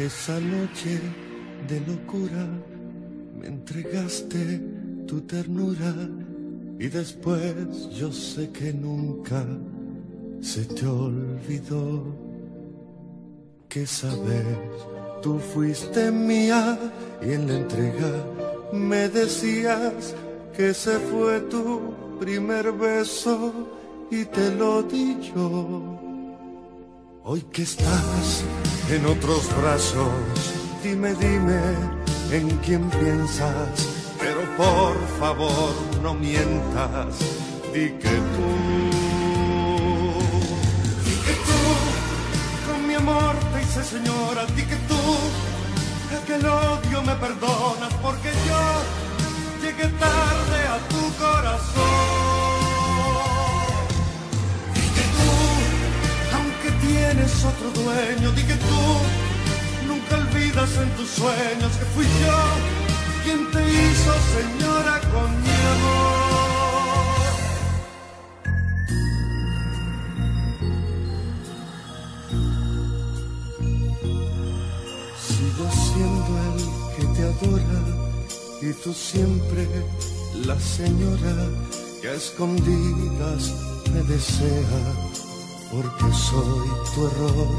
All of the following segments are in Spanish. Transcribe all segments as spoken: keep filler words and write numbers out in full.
Esa noche de locura me entregaste tu ternura y después yo sé que nunca se te olvidó que sabes, tú fuiste mía y en la entrega me decías que ese fue tu primer beso y te lo di yo. Hoy que estás en otros brazos, dime, dime en quién piensas, pero por favor no mientas, di que tú, di que tú, con mi amor te hice señora, di que tú, que el odio me perdonas, porque yo llegué tarde a tu corazón. Tienes otro dueño, di que tú nunca olvidas en tus sueños que fui yo quien te hizo señora con mi amor. Sigo siendo el que te adora y tú siempre la señora que a escondidas me desea, porque soy tu error.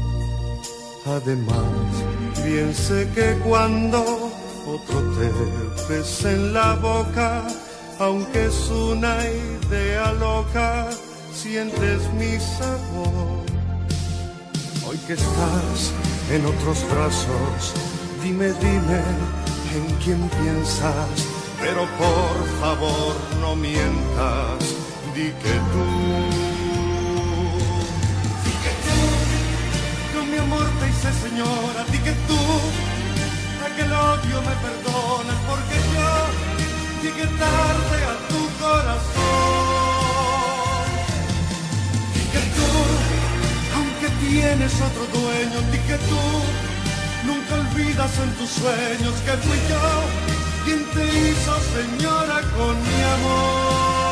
Además, bien sé que cuando otro te besa en la boca, aunque es una idea loca, sientes mi sabor. Hoy que estás en otros brazos, dime, dime en quién piensas, pero por favor no mientas, di que tú, mi amor te hice señora, di que tú aquel odio me perdonas, porque yo llegué tarde a tu corazón. Di que tú, aunque tienes otro dueño, di que tú nunca olvidas en tus sueños que fui yo quien te hizo señora con mi amor.